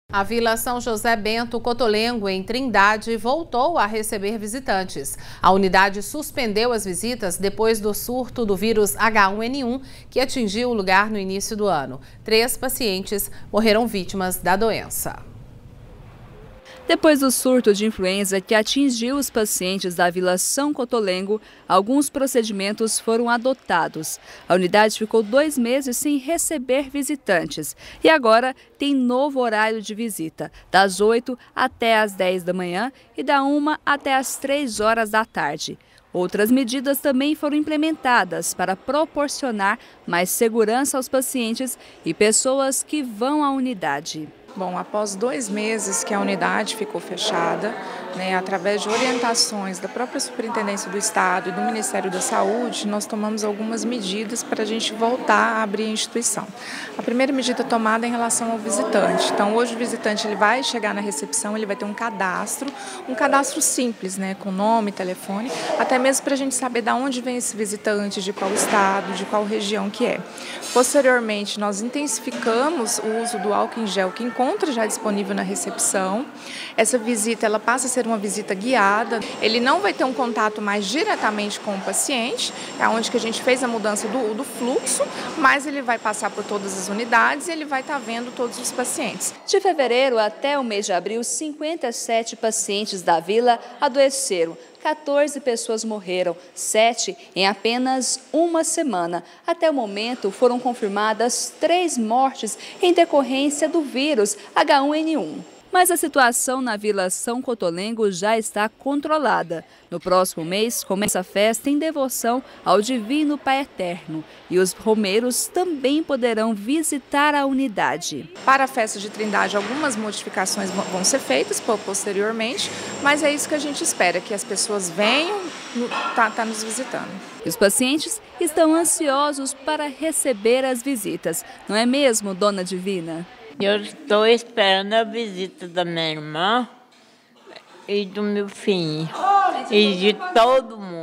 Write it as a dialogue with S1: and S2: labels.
S1: A Vila São José Bento Cotolengo, em Trindade, voltou a receber visitantes. A unidade suspendeu as visitas depois do surto do vírus H1N1, que atingiu o lugar no início do ano. 3 pacientes morreram vítimas da doença.
S2: Depois do surto de influenza que atingiu os pacientes da Vila São Cotolengo, alguns procedimentos foram adotados. A unidade ficou 2 meses sem receber visitantes e agora tem novo horário de visita, das 8 até as 10 da manhã e da 1 até as 3 horas da tarde. Outras medidas também foram implementadas para proporcionar mais segurança aos pacientes e pessoas que vão à unidade.
S3: Bom, após 2 meses que a unidade ficou fechada, através de orientações da própria Superintendência do Estado e do Ministério da Saúde, nós tomamos algumas medidas para a gente voltar a abrir a instituição. A primeira medida tomada é em relação ao visitante. Então, hoje o visitante ele vai chegar na recepção, ele vai ter um cadastro simples, com nome, telefone, até mesmo para a gente saber de onde vem esse visitante, de qual estado, de qual região que é. Posteriormente, nós intensificamos o uso do álcool em gel que encontra já disponível na recepção. Essa visita ela passa a ser uma visita guiada. Ele não vai ter um contato mais diretamente com o paciente, é onde que a gente fez a mudança do fluxo, mas ele vai passar por todas as unidades e ele vai estar vendo todos os pacientes.
S2: De fevereiro até o mês de abril, 57 pacientes da vila adoeceram. 14 pessoas morreram, 7 em apenas uma semana. Até o momento, foram confirmadas 3 mortes em decorrência do vírus H1N1. Mas a situação na Vila São Cotolengo já está controlada. No próximo mês, começa a festa em devoção ao Divino Pai Eterno. E os romeiros também poderão visitar a unidade.
S3: Para a festa de Trindade, algumas modificações vão ser feitas posteriormente, mas é isso que a gente espera, que as pessoas venham tá nos visitando.
S2: E os pacientes estão ansiosos para receber as visitas. Não é mesmo, Dona Divina?
S4: Eu estou esperando a visita da minha irmã e do meu filho e de todo mundo.